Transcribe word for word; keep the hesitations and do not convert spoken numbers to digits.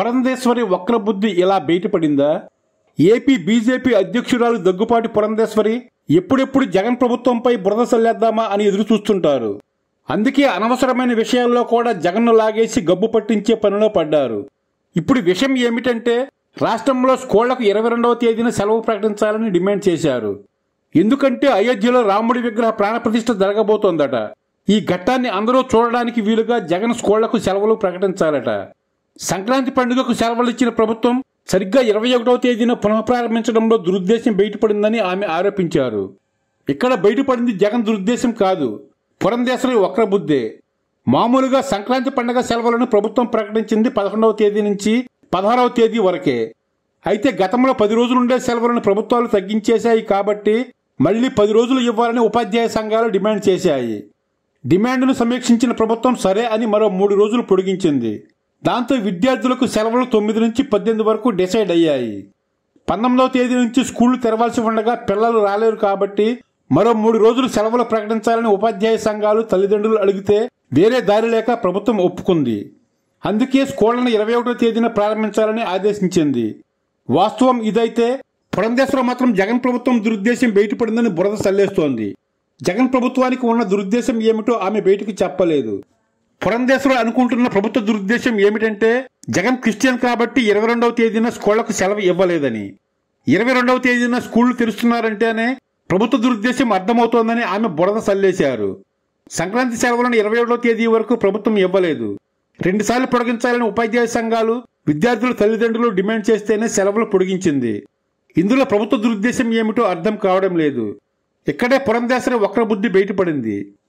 పురంధేశ్వరి వక్రబుద్ధి ఇలా బయటపడిందా? AP BJP అధ్యక్షురాలు దగ్గుపాటి పురంధేశ్వరి ఎప్పుడెప్పుడు జగన్ ప్రభుత్వంపై బురద చల్లేద్దామా అని ఎదురు చూస్తుంటారు. అందుకే అనవసరమైన విషయాల్లో కూడా జగన్ను లాగేసి గబ్బు పట్టించే పనిలో పడ్డారు. ఇప్పుడు విషయం ఏమిటంటే, రాష్ట్రంలో స్కూళ్లకు ఇరవై రెండవ తేదీన సెలవు ప్రకటించాలని డిమాండ్ చేశారు. ఎందుకంటే అయోధ్యలో రాముడి విగ్రహ ప్రాణప్రతిష్ఠ జరగబోతోందట. ఈ ఘట్టాన్ని అందరూ చూడడానికి వీలుగా జగన్ స్కూళ్లకు సెలవులు ప్రకటించాలట. సంక్రాంతి పండుగకు సెలవులు ఇచ్చిన ప్రభుత్వం సరిగ్గా ఇరవై ఒకటవ తేదీన పునఃప్రారంభించడంలో దురుద్దేశం బయటపడిందని ఆమె ఆరోపించారు. ఇక్కడ బయటపడింది జగన్ దురుద్దేశం కాదు, పురంధేశ్వరి వక్రబుద్ధే. మామూలుగా సంక్రాంతి పండుగ సెలవులను ప్రభుత్వం ప్రకటించింది పదకొండవ తేదీ నుంచి పదహారవ తేదీ వరకే. అయితే గతంలో పది రోజులుండే సెలవులను ప్రభుత్వాలు తగ్గించేశాయి కాబట్టి మళ్లీ పది రోజులు ఇవ్వాలని ఉపాధ్యాయ సంఘాలు డిమాండ్ చేశాయి. డిమాండ్ను సమీక్షించిన ప్రభుత్వం సరే అని మరో మూడు రోజులు పొడిగించింది. దాంతో విద్యార్థులకు సెలవులు తొమ్మిది నుంచి పద్దెనిమిది వరకు డిసైడ్ అయ్యాయి. పంతొమ్మిదవ తేదీ నుంచి స్కూళ్లు తెరవాల్సి ఉండగా పిల్లలు రాలేరు కాబట్టి మరో మూడు రోజులు సెలవులు ప్రకటించాలని ఉపాధ్యాయ సంఘాలు తల్లిదండ్రులు అడిగితే వేరే దారి లేక ప్రభుత్వం ఒప్పుకుంది. అందుకే స్కూళ్లను ఇరవై ఒకటో తేదీన ప్రారంభించాలని ఆదేశించింది. వాస్తవం ఇదైతే పురంధేశ్వరి మాత్రం జగన్ ప్రభుత్వం దురుద్దేశం బయటపడిందని బురద చల్లేస్తోంది. జగన్ ప్రభుత్వానికి ఉన్న దురుద్దేశం ఏమిటో ఆమె బయటికి చెప్పలేదు. పురంధేశ్వరి అనుకుంటున్న ప్రభుత్వ దురుద్దేశం ఏమిటంటే, జగన్ క్రిస్టియన్ కాబట్టి ఇరవై రెండవ తేదీన స్కూళ్లకు సెలవు ఇవ్వలేదని. ఇరవై రెండవ తేదీన స్కూళ్లు తెరుస్తున్నారంటేనే ప్రభుత్వ దురుద్దేశం అర్థమవుతోందని ఆమె బురద చల్లేశారు. సంక్రాంతి సెలవులను ఇరవై ఒకటో తేదీ వరకు ప్రభుత్వం ఇవ్వలేదు. రెండుసార్లు పొడిగించాలని ఉపాధ్యాయ సంఘాలు, విద్యార్థుల తల్లిదండ్రులు డిమాండ్ చేస్తేనే సెలవులు పొడిగించింది. ఇందులో ప్రభుత్వ దురుద్దేశం ఏమిటో అర్థం కావడం లేదు. ఇక్కడే పురంధేశ్వరి వక్రబుద్ధి బయటపడింది.